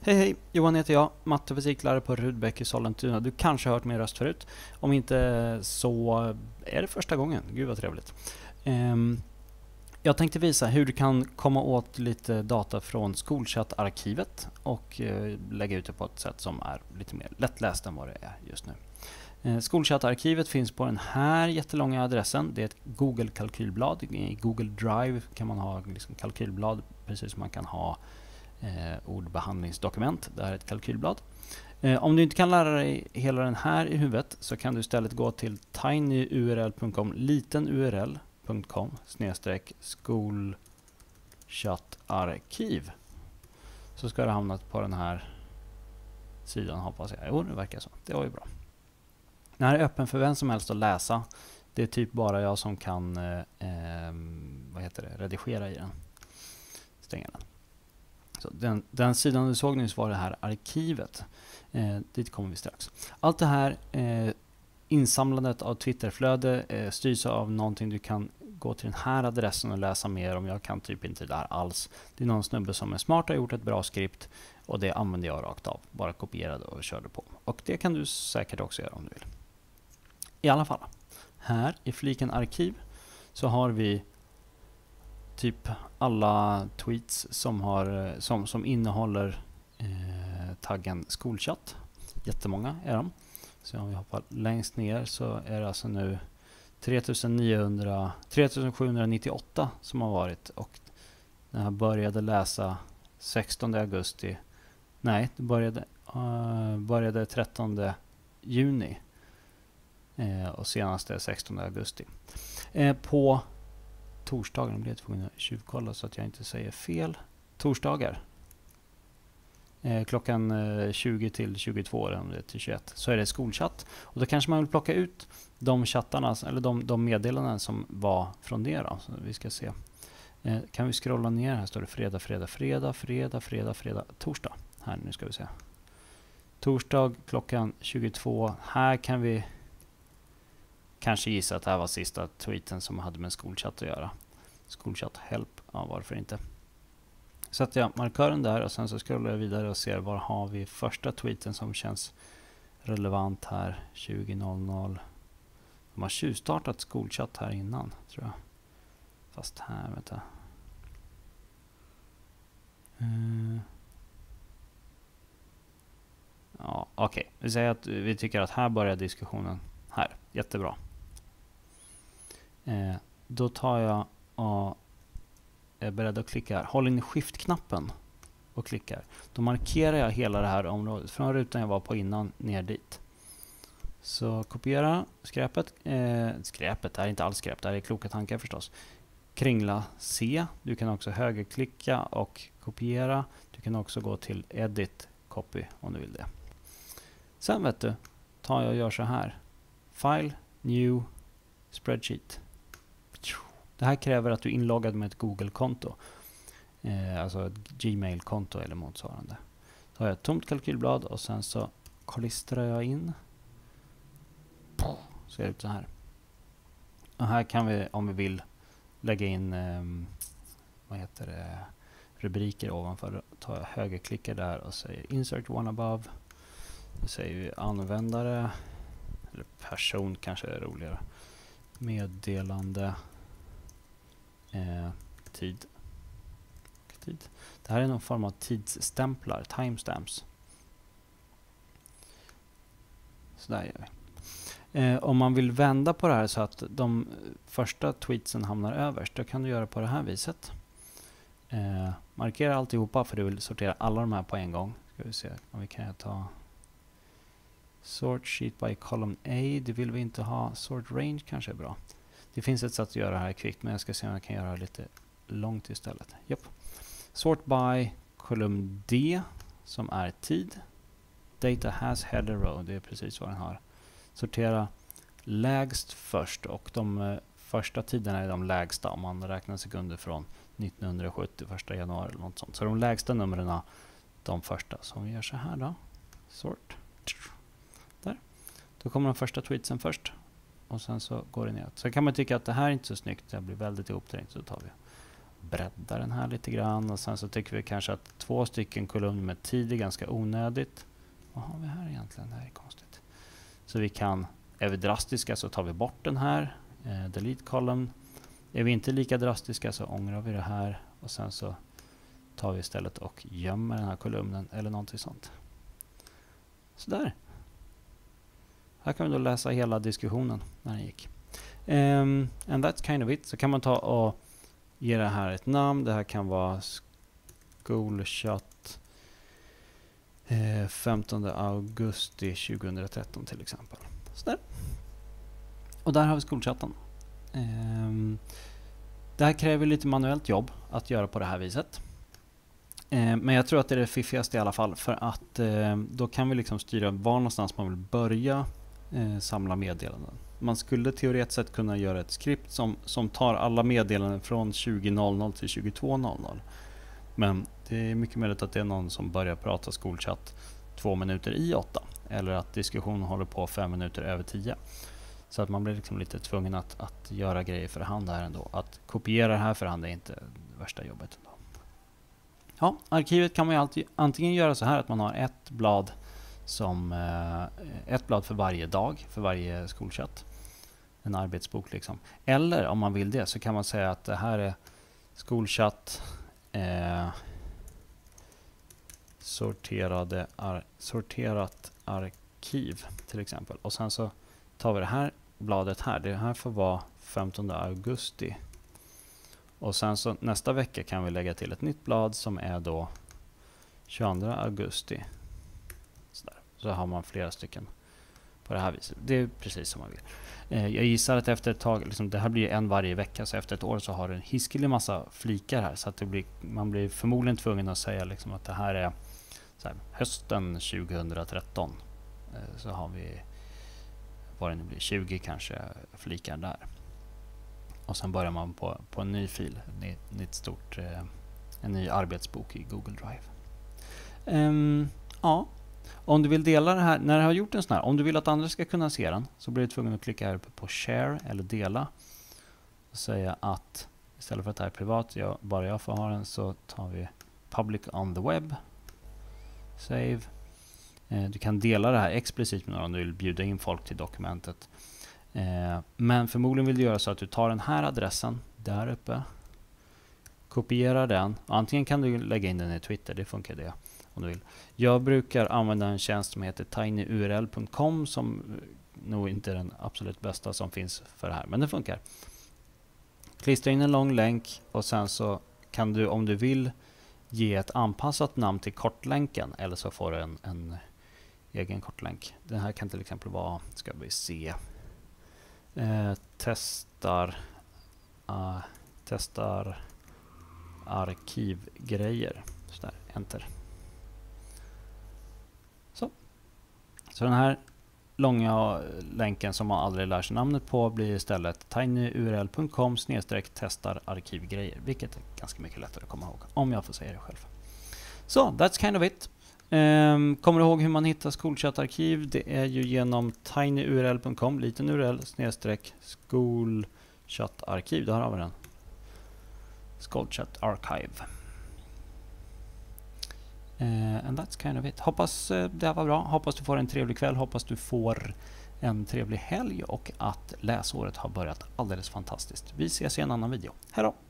Hej hej, Johan heter jag, matte och fysiklärare på Rudbeck i Sollentuna. Du kanske har hört min röst förut. Om inte så är det första gången. Gud vad trevligt. Jag tänkte visa hur du kan komma åt lite data från Skolchattarkivet och lägga ut det på ett sätt som är lite mer lättläst än vad det är just nu. Skolchattarkivet finns på den här jättelånga adressen. Det är ett Google-kalkylblad. I Google Drive kan man ha liksom kalkylblad precis som man kan ha ordbehandlingsdokument. Det här är ett kalkylblad. Om du inte kan lära dig hela den här i huvudet så kan du istället gå till tinyurl.com litenurl.com skolchattarkiv. Så ska det hamna på den här sidan, hoppas jag. Jo, det verkar så. Det var ju bra. Den här är öppen för vem som helst att läsa. Det är typ bara jag som kan redigera i den. Stänga den. Så den sidan du såg nyss var det här arkivet. Dit kommer vi strax. Allt det här insamlandet av Twitterflöde styrs av någonting du kan gå till den här adressen och läsa mer om. Jag kan typ inte det här alls. Det är någon snubbe som är smart och har gjort ett bra skript och det använder jag rakt av. Bara kopierade och körde på. Och det kan du säkert också göra om du vill. I alla fall, här i fliken arkiv så har vi typ alla tweets som innehåller taggen skolchatt. Jättemånga är de. Så om vi hoppar längst ner så är det alltså nu 3798 som har varit. Och den här började läsa 16 augusti. Nej, det började 13 juni. Och senast är 16 augusti. På torsdagen blir jag tvungen att tjuvkolla så att jag inte säger fel. Torsdagar. Klockan 20 till 22 eller om det är till 21 så är det skolchatt. Och då kanske man vill plocka ut de chattarna eller de meddelanden som var från det då. Så vi ska se. Kan vi scrolla ner här står det fredag, torsdag. Här nu ska vi se. Torsdag klockan 22. Här kan vi kanske gissa att det här var sista tweeten som hade med skolchatt att göra. Skolchatt help, ja varför inte. Sätter jag markören där och sen så scrollar jag vidare och ser var har vi första tweeten som känns relevant här 20.00. De har tjuvstartat skolchatt här innan tror jag. Fast här vet jag. Ja, okej. Vi säger att vi tycker att här börjar diskussionen här. Jättebra. Då tar jag och är beredd att klicka här. Håll in skift-knappen och klickar. Då markerar jag hela det här området från rutan jag var på innan ner dit. Så kopiera skräpet. Skräpet, det här är inte alls skräp. Det här är kloka tankar förstås. Kringla C. Du kan också högerklicka och kopiera. Du kan också gå till edit copy om du vill det. Sen vet du, tar jag och gör så här. File, new, spreadsheet. Det här kräver att du är inloggad med ett Google-konto. Alltså ett Gmail-konto eller motsvarande. Då har jag ett tomt kalkylblad och sen så klistrar jag in. Så ser det ut så här. Och här kan vi, om vi vill, lägga in rubriker ovanför. Då tar jag högerklickar där och säger insert one above. Då säger vi användare. Eller person kanske är roligare. Meddelande. Tid. Det här är någon form av tidsstämplar. Timestamps. Så där gör vi. Om man vill vända på det här så att de första tweetsen hamnar överst. Då kan du göra på det här viset. Markera alltihopa för du vill sortera alla de här på en gång. Ska vi se om vi kan ta sort sheet by column A. Det vill vi inte ha. Sort range kanske är bra. Det finns ett sätt att göra det här kvickt men jag ska se om jag kan göra det lite långt istället. Japp. Sort by kolumn D som är tid. Data has header row. Det är precis vad den har. Sortera lägst först och de första tiderna är de lägsta om man räknar sekunder från 1970, 1 januari eller något sånt. Så de lägsta numren de första. Så om vi gör så här då. Sort. Där. Då kommer de första tweetsen först. Och sen så går det ner. Så kan man tycka att det här är inte så snyggt. Det blir väldigt ihopträngt. Så tar vi bredda den här lite grann. Och sen så tycker vi kanske att 2 stycken kolumner med tid är ganska onödigt. Vad har vi här egentligen? Det här är konstigt. Så vi kan, är vi drastiska så tar vi bort den här. Delete column. Är vi inte lika drastiska så ångrar vi det här. Och sen så tar vi istället och gömmer den här kolumnen eller någonting sånt. Sådär. Här kan vi då läsa hela diskussionen när den gick. And that's kind of it. Så kan man ta och ge det här ett namn. Det här kan vara Skolchatt 15 augusti 2013 till exempel. Sådär. Och där har vi skolchatten. Det här kräver lite manuellt jobb att göra på det här viset. Men jag tror att det är det fiffigaste i alla fall, för att då kan vi liksom styra var någonstans man vill börja samla meddelanden. Man skulle teoretiskt sett kunna göra ett skript som tar alla meddelanden från 20.00 till 22.00. Men det är mycket möjligt att det är någon som börjar prata skolchatt 2 minuter i 8. Eller att diskussionen håller på 5 minuter över 10. Så att man blir liksom lite tvungen att göra grejer för hand här ändå. Att kopiera det här för hand är inte det värsta jobbet ändå. Ja, arkivet kan man ju alltid antingen göra så här att man har ett blad för varje dag, för varje skolchatt. En arbetsbok liksom. Eller om man vill det så kan man säga att det här är skolchatt sorterat arkiv till exempel. Och sen så tar vi det här bladet här. Det här får vara 15 augusti. Och sen så nästa vecka kan vi lägga till ett nytt blad som är då 22 augusti. Så har man flera stycken på det här viset. Det är precis som man vill. Jag gissar att efter ett tag, liksom, det här blir en varje vecka, så efter ett år så har det en hiskelig massa flikar här. Så att man blir förmodligen tvungen att säga liksom att det här är så här, hösten 2013. Så har vi, vad det nu blir, 20 kanske flikar där. Och sen börjar man på en ny fil, en ny arbetsbok i Google Drive. Ja, om du vill dela det här, när du har gjort en sån här, om du vill att andra ska kunna se den, så blir du tvungen att klicka här uppe på share eller dela. Och säga att istället för att det här är privat, bara jag får ha den, så tar vi public on the web. Save. Du kan dela det här explicit med någon om du vill bjuda in folk till dokumentet. Men förmodligen vill du göra så att du tar den här adressen där uppe, kopierar den. Antingen kan du lägga in den i Twitter, det funkar det om du vill. Jag brukar använda en tjänst som heter tinyurl.com som nog inte är den absolut bästa som finns för det här, men det funkar. Klistra in en lång länk och sen så kan du, om du vill, ge ett anpassat namn till kortlänken, eller så får du en egen kortlänk. Den här kan till exempel vara, ska vi se, testar arkivgrejer. Så där, enter. Så den här långa länken som man aldrig lär sig namnet på blir istället tinyurl.com/testararkivgrejer, vilket är ganska mycket lättare att komma ihåg, om jag får säga det själv. Så, that's kind of it. Kommer du ihåg hur man hittar skolchattarkiv? Det är ju genom tinyurl.com, liten url, /skolchattarkiv. Där har vi den. Skolchat archive. And that's kind of it. Hoppas det här var bra. Hoppas du får en trevlig kväll. Hoppas du får en trevlig helg och att läsåret har börjat alldeles fantastiskt. Vi ses i en annan video. Hej då!